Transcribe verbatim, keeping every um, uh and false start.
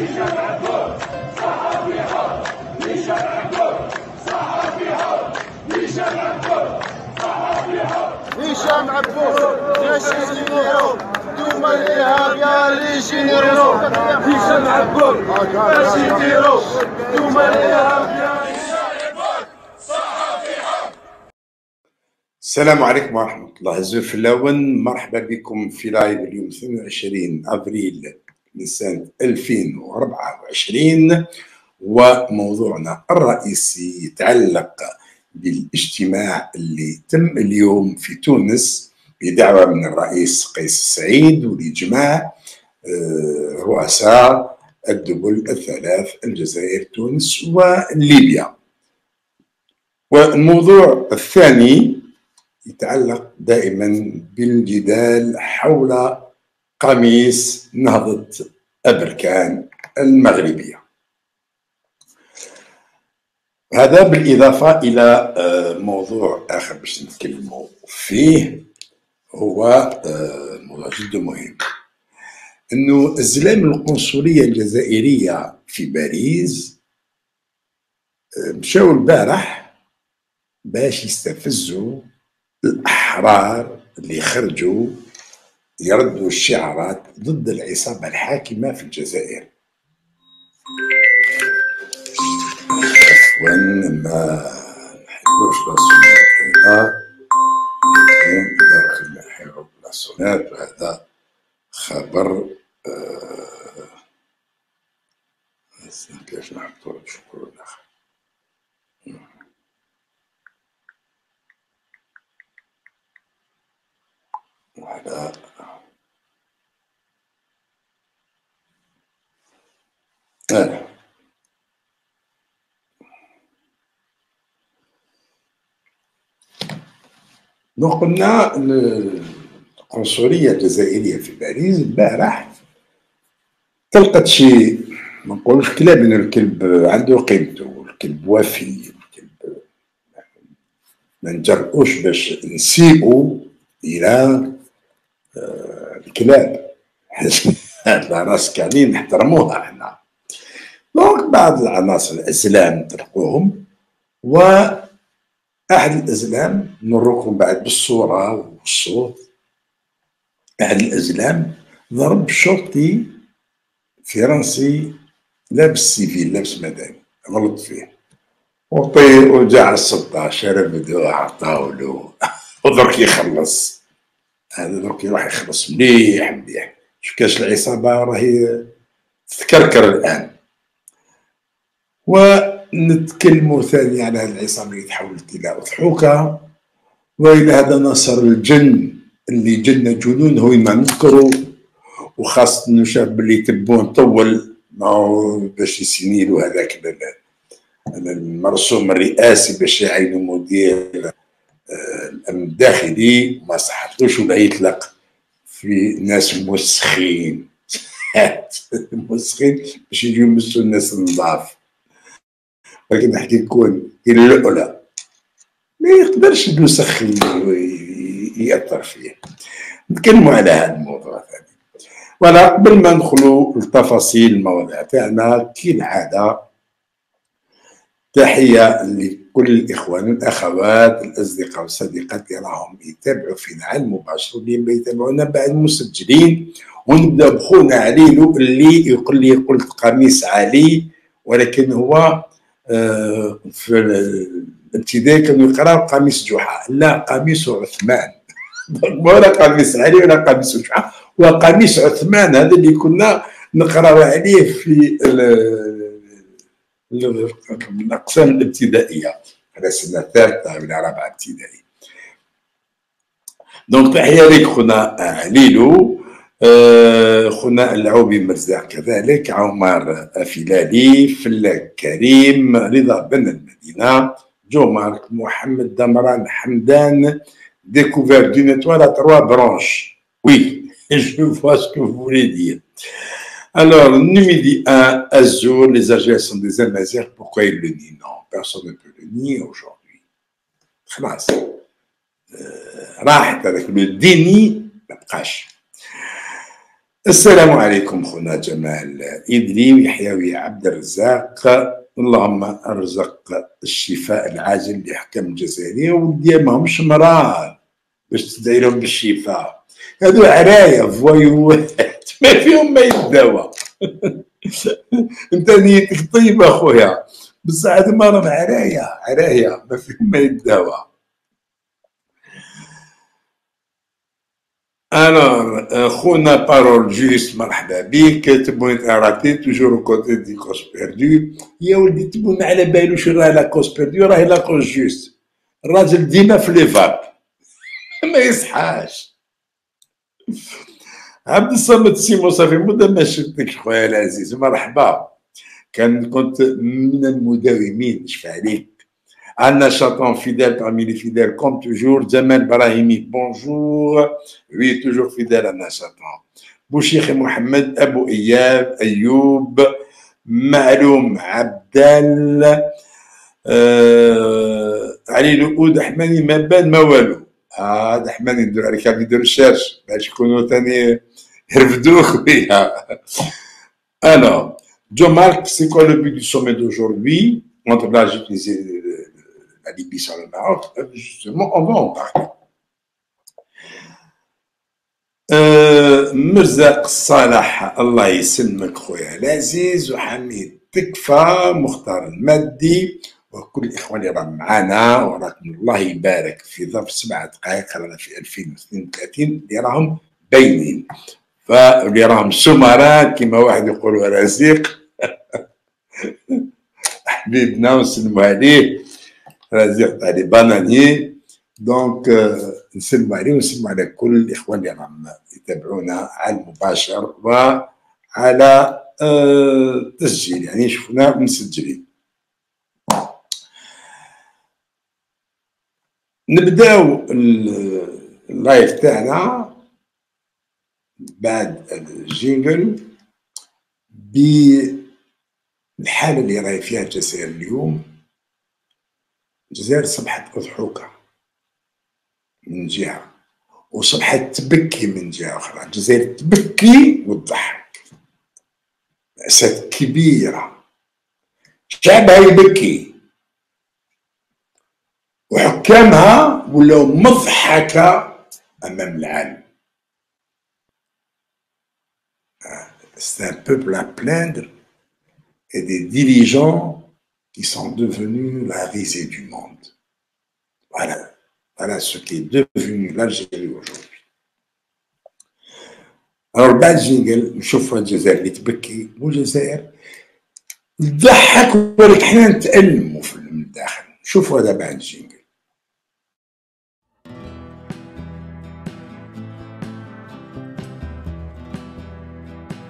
هشام عبود يا شيرو دوما الارهاب يا لي شيرو هشام عبود يا شيرو دوما الارهاب يا السلام عليكم ورحمة الله. الزور في اللون، مرحبا بكم في لايف اليوم اثنين وعشرين أبريل من سنة ألفين وأربعة وعشرين، وموضوعنا الرئيسي يتعلق بالاجتماع اللي تم اليوم في تونس بدعوة من الرئيس قيس سعيد ولجماع رؤساء الدول الثلاث: الجزائر، تونس وليبيا. والموضوع الثاني يتعلق دائما بالجدال حول قميص نهضة أبركان المغربية. هذا بالإضافة إلى موضوع آخر باش نتكلموا فيه، هو موضوع جد مهم، أنه الزلام القنصلية الجزائرية في باريس مشاو البارح باش يستفزوا الأحرار اللي خرجوا يردوا الشعارات ضد العصابة الحاكمة في الجزائر. عفوا ما نحبوش لاصونات هنا، لكن إذا كنا نحبو لاصونات فهذا خبر آه كيفاش نحطو شكرا الآخر. وعلى آه. دونك قلنا القنصلية الجزائرية في باريس البارح تلقت شي، ما نقولش كلاب، لأن الكلب عنده قيمته، الكلب وفي، الكلب ما نجرؤوش باش نسيئوا إلى الكلاب. لا راس كاملين نحترموها احنا. دونك بعض العناصر الأزلام تلقوهم، وأحد الأزلام نروكم بعد بالصورة والصوت. أحد الأزلام ضرب شرطي فرنسي لابس سيفيل، لابس مدني، غلط فيه وطير ورجع على السلطة، شرب بدوه عطاولو ودرك يخلص. هذا درك راح يخلص مليح مليح. شوف كاش العصابة راهي تتكركر الآن. ونتكلموا ثاني على هذه العصابة اللي تحولت إلى أضحوكة، وإلى هذا نصر الجن اللي جن جنونه ما نذكروا، وخاصة إنه شاف باللي تبون طول معه باش يسينيلو هذاك المرسوم الرئاسي باش يعينوا مدير الأمن الداخلي، ما صحتلوش ولا يطلق في ناس موسخين موسخين باش يجيو يمسوا الناس النظاف. ولكن نحكي لكم اللؤلؤ ما يقدرش يوسخ يأثر فيه. نتكلموا على هذا الموضوع ثاني. ولا قبل ما ندخلوا لتفاصيل المواضيع تاعنا كالعادة، تحية لكل الإخوان والأخوات الأصدقاء والصديقات اللي راهم يتابعوا فينا على المباشر واللي يتابعونا بعد مسجلين. ونبدا بخونا عليلو اللي يقول لي قلت قميص علي، ولكن هو آه في الابتدائي كانوا يقراوا قميص جحا، لا قميص عثمان. ولا قميص علي ولا قميص جحا، وقميص عثمان هذا اللي كنا نقراو عليه في الأقسام الابتدائية على السنة الثالثة ولا رابعة ابتدائي. دونك تحية لك خونا عليلو، آه خونا العوبي مرزاق، كذلك عمر أفلالي، فلاك كريم، رضا بن المدينة، جو مارك، محمد دمران حمدان، découvert d'une étoile à trois branches. Oui, je vois ce que vous voulez dire. Alors, Numidi un, Azur, les Algériens sont des Amazirs, pourquoi ils le nient? Non, personne ne peut le nier aujourd'hui. خلاص راحت هذاك الديني ما بقاش. السلام عليكم خونا جمال إدري ويحيوي عبد الرزاق. اللهم ارزق الشفاء العاجل لحكام الجزائرية ولدي ماهمش مرض باش تدعي لهم بالشفاء. هادو عرايا فوايوات ما فيهم ما يداوى. انت نيتك طيبة خويا بصح هادو مرض عرايا عرايا ما فيهم ما يداوى. الوغ خونا بارول جوست مرحبا بك. تبون اراتي توجور كوتي دي كوس بيردو. يا ولدي تبون على بالوش راه لا كوس بيردو راهي لا كوس جوست. الراجل ديما في لي فاب ما يصحاش. عبد الصمد سيمو صافي مده ما شفتكش خويا العزيز مرحبا. كان كنت من المداومين نشفى عليك. Anna Chaton, fidèle parmi les fidèles, comme toujours. Jamal Brahimi, bonjour. Oui, toujours fidèle, Anna Chaton. Bouchikh Mohamed, Abou Iyab, Ayoub, Ma'loum Abdel, euh, Ali Lououd, Ahmani, Mabad, Mawalou. Ah, Ahmani, يدير عليك يدير الشاش باش يكونوا ثاني يرفدوك بها. Alors, John Mark, c'est quoi le but du sommet d'aujourd'hui? Entre là, j'ai utilisé la Libye sur le Maroc, justement, on va en parler. أه مرزاق صالح الله يسلمك خويا العزيز وحميد تكفى مختار المادي وكل الإخوان اللي راهم معانا وراكم الله يبارك في ظرف سبع دقائق رانا في ألفين واثنين وثلاثين اللي راهم باينين فاللي راهم سمراء كما واحد يقول رزيق حبيبنا ونسلموا عليه رزيق تاع لي بانانيي. دونك نسلموا عليه ونسلموا على كل الاخوان اللي راهم يتابعونا على المباشر وعلى التسجيل يعني شفنا مسجلين. نبداو اللايف تاعنا بعد الجينجل بالحاله اللي راهي فيها الجزائر اليوم. الجزائر صبحت أضحوكة من جهة وصبحت تبكي من جهة أخرى. الجزائر تبكي وتضحك، مأساة كبيرة، شعبها يبكي وحكامها ولاو مضحكة أمام العالم. C'est un peuple à plaindre et des dirigeants qui sont devenus la risée du monde. Voilà, voilà ce qui est devenu l'Algérie aujourd'hui. Alors بعد جينجل نشوفوا الجزائر اللي تبكي والجزائر تضحك ولكن حنا نتألموا في الداخل. شوفوا هذا بعد جينجل.